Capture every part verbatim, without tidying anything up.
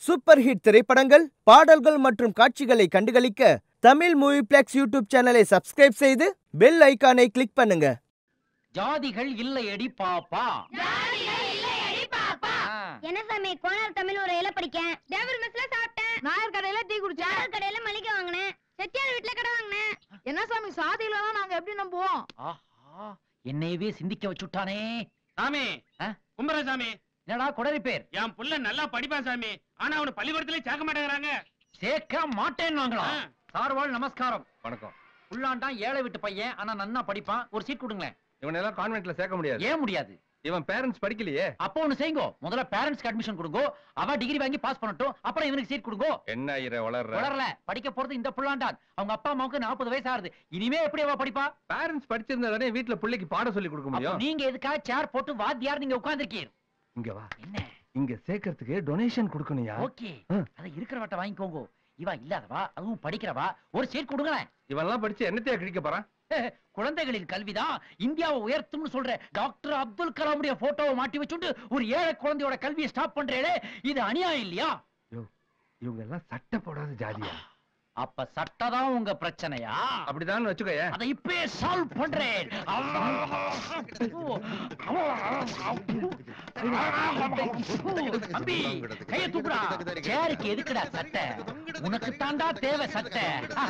Super hit திரைப்படங்கள், பாடல்கள் மற்றும் காட்சிகளை கண்டுகளிக்க தமிழ் மூவிப்ளெக்ஸ் யூடியூப் சேனலை சப்ஸ்கிரைப் செய்து பெல் ஐகானை கிளிக் பண்ணுங்க. ஜாதிகள் இல்லையடி பாப்பா. ஜாதிகள் இல்லையடி பாப்பா. என்ன சாமி கோணல் தமிழ் ஒரு இலை படிக்கேன். தேவர் மெஸ்ல சாப்பிட்டேன். நாயர் கடையில டீ குடிச்சேன். நாயர் கடையில மளிகை வாங்குனேன். செட்டியார் வீட்ல கடை வாங்குனேன். என்ன சாமி சாதிகளனா நாங்க எப்படி நம்புவோம்? ஆஹா என்னையவே சிந்திக்க வச்சுட்டானே. சாமி கும்பரசாமி என்னடா குடரி பேர்? என் புள்ள நல்லா படிப்பான் சாமி. ஆனா அவன பள்ளிக்கூடத்திலே சேர்க்க மாட்டேங்கறாங்க. சேர்க்க மாட்டேன்னாங்களா? சார்வாள் நமஸ்காரம். வணக்கம். புள்ளாண்டான் ஏழை விட்டு பையன், ஆனா நன்னா படிப்பான். ஒரு சீட் கொடுங்களேன். இவன் எல்லாம் கான்வென்ட்ல சேர்க்க முடியாது. ஏன் முடியாது? இவன் பேரண்ட்ஸ் படிக்கலையே. அப்போ ஒண்ணு செய்யுங்க, முதல்ல பேரண்ட்ஸ்க்கு அட்மிஷன் கொடுங்க. அவ டிகிரி வாங்கி பாஸ் பண்ணட்டும், அப்புறம் இவனுக்கு சீட் கொடுங்க. என்ன இர வளர்ற? வளரல, படிக்க போறது இந்த புள்ளாண்டான். அவங்க அப்பா அம்மாவுக்கு நாற்பது வயசு ஆகுது. இனிமே எப்படி அவ படிப்பா? பேரண்ட்ஸ் படிச்சிருந்தா தானே வீட்ல பிள்ளைக்கு பாடம் சொல்லி கொடுக்க முடியும். நீங்க எதுக்காக சேர் போட்டு வாத்தியார் நீங்க உட்கார்ந்திருக்கீங்க? இங்க வா. என்ன இங்க சேர்க்கிறதுக்கு டொனேஷன் கொடுக்கணும்யா. ஓகே, அத இருக்கிறவட்ட வாங்கிக்கோங்க. இவா இல்லாதவா, அதுவும் படிக்கிறவா, ஒரு சீட் கொடுங்களேன். இவெல்லாம் படிச்சு என்னத்தையா கிழிக்க போறான்? குழந்தைகளின் கல்விதான் இந்தியாவை உயர்த்தும்னு சொல்ற டாக்டர் அப்துல் கலாமுடைய போட்டோவை மாட்டி வச்சுட்டு ஒரு ஏழை குழந்தையோட கல்வியை ஸ்டாப் பண்றேளே, இது அநியாயம் இல்லையா? இவங்க எல்லாம் சட்டை போடாத ஜாதியா? அப்ப சட்டதான் உங்க பிரச்சனையா? அப்படிதான் வச்சுக்கோய. அதை இப்பவே சால்வ் பண்றேன். அம்பி கைய தூக்குடா. சேருக்கு எதுக்குடா சட்டை? உனக்கு தாண்டா தேவை சட்டை.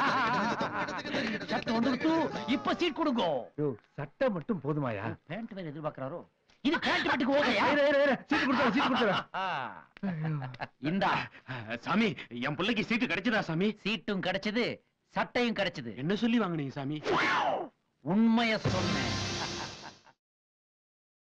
சட்டை வந்துட்டு இப்ப சீட் கொடுங்க. சட்டை மட்டும் போதுமாயா? பேண்ட் வேற எதிர்பார்க்கிறாரோ? இது பேண்ட் மட்டுக்கு ஓகேயா? சீட் கொடுத்தா சீட் கொடுத்தா. இந்தா சாமி, என் பிள்ளைக்கு சீட்டு கிடைச்சதா சாமி? சீட்டும் கிடைச்சது, சட்டையும் கிடைச்சது. என்ன சொல்லி வாங்குனீங்க சாமி? உண்மைய சொன்னேன்.